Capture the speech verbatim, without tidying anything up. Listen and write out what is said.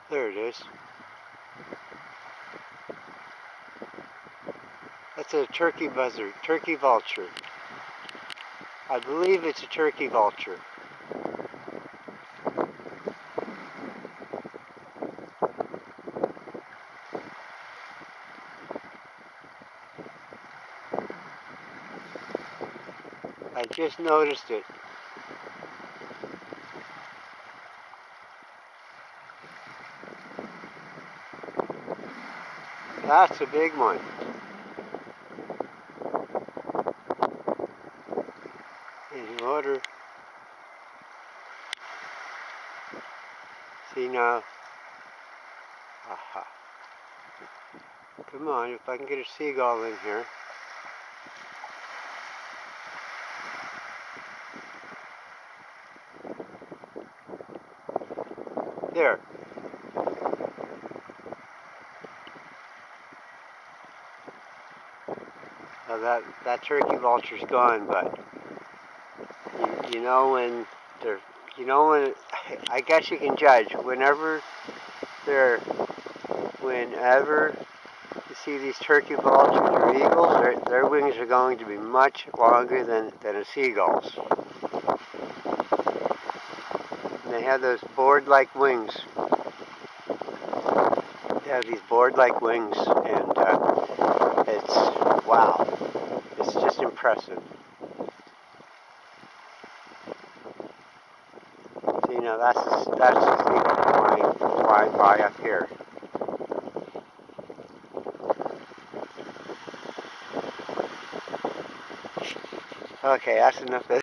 There it is. That's a turkey buzzard, turkey vulture. I believe it's a turkey vulture. I just noticed it. That's a big one. In order. See now. Aha. Come on, if I can get a seagull in here. There. Now that, that turkey vulture's gone, but you, you know when they're, you know when, I guess you can judge, whenever they're, whenever you see these turkey vultures or eagles, their, their wings are going to be much longer than, than a seagull's. And they have those board-like wings. They have these board-like wings, and uh, it's, wow, it's just impressive. See, now that's a, that's a seagull flying, flying by up here. Okay, that's enough.